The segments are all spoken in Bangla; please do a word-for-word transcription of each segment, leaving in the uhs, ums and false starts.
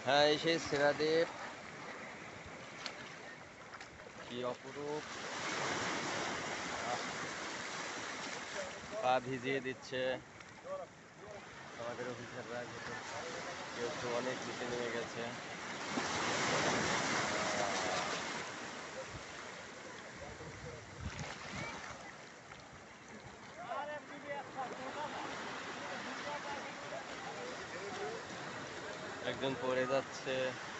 হ্যাঁ, এই সেই সেরাদ্বীপ, কি অপরূপ! আহ, পা ভিজিয়ে দিচ্ছে আমাদের অফিসাররা, যেহেতু যেহেতু অনেক নিচে নেমে গেছে। একজন পড়ে যাচ্ছে।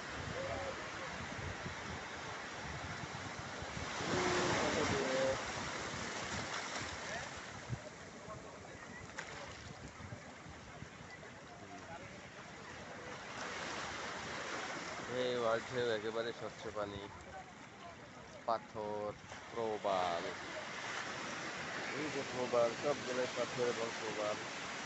এই ওয়ার্ল্ড ঢেউ, একেবারে স্বচ্ছ পানি, পাথর, প্রবাল। এই যে প্রবাল, সবগুলোই পাথর এবং প্রবাল।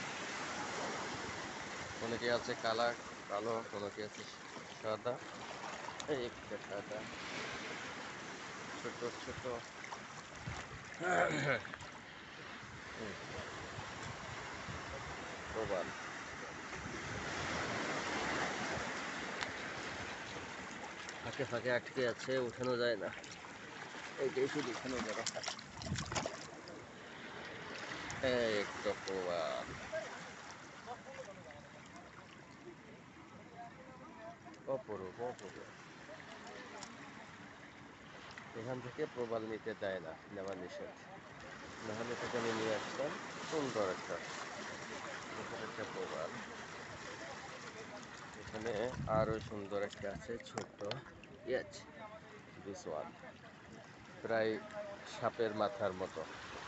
অনেকে আছে কালা কালো, অনেকে আছে সাদা। এই একটা সাদা, ছোট ছোট। প্রবাল ফাঁকে ফাঁকে আটকে আছে, উঠানো যায় না। এইটাই শুধু উঠানো যাবে। এই একটা প্রবাল, অপরূপ অপরূপ। এখান থেকে প্রবাল নিতে দেয় না, নেওয়া নিষেধ। নাহলে থেকে আমি নিয়ে আসতাম। সুন্দর একটা সুন্দর একটা প্রবাল। এখানে আরো সুন্দর একটা আছে, ছোট। ইয়েস, দিস ওয়ান, প্রায় সাপের মাথার মতো।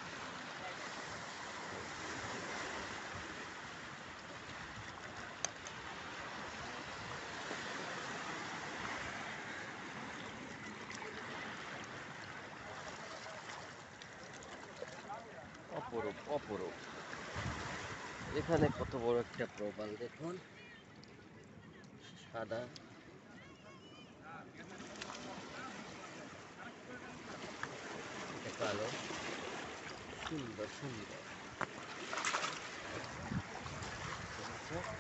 অপরূপ অপরূপ। এখানে কত বড় একটা প্রবাল দেখুন, সাদা, এটা কালো, সুন্দর সুন্দর। ঠিক আছে।